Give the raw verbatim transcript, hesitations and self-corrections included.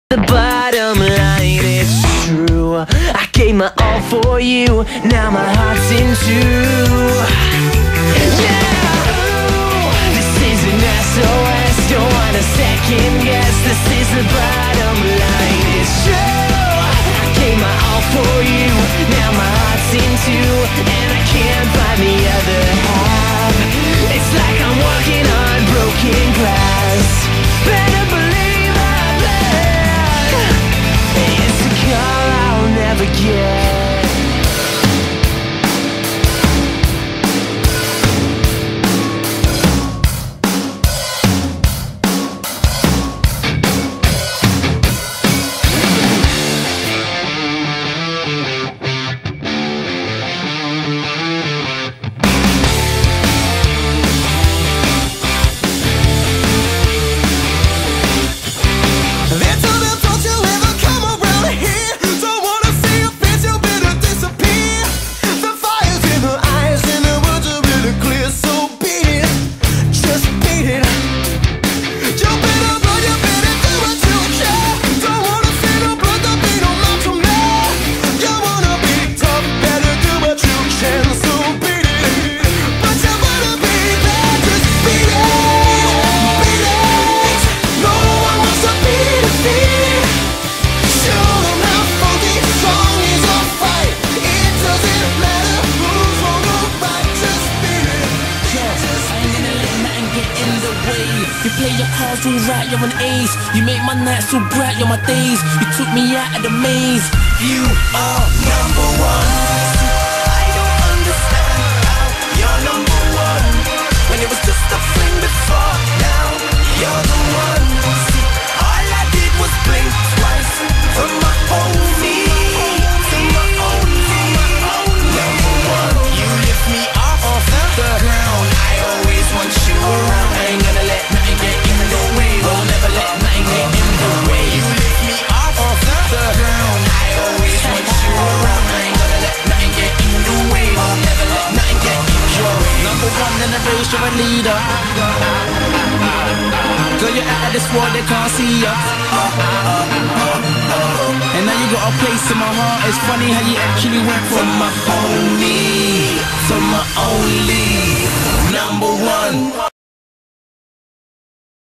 The bottom line, it's true. I gave my all for you, now my heart's in two. Yeah, ooh, this is an S O S, don't wanna second guess. This is the bottom line, it's true. I gave my all for you, now my heart's in two, and I can't find the other half. It's like I'm walking on broken glass. Better believe I'm bad. It's a call I'll never get. You play your cards all right, you're an ace. You make my nights so bright, you're my days. You took me out of the maze. You are number one. I don't understand how you're number one, when it was just a fling before. Now you're the one. All I did was blink twice from my only, from my only, number one. You lift me off of the ground. I always want you around. I ain't gonna let nothing get in the way. Will never let nothing get in the way. You lift me off of the ground. I always want you around. I ain't gonna let nothing get in the way. Will never let nothing get in your way. Number one in the race, you're a leader. Girl, you're out of this world, they can't see ya. And now you got a place in my heart. It's funny how you actually went from my only, from my only number one.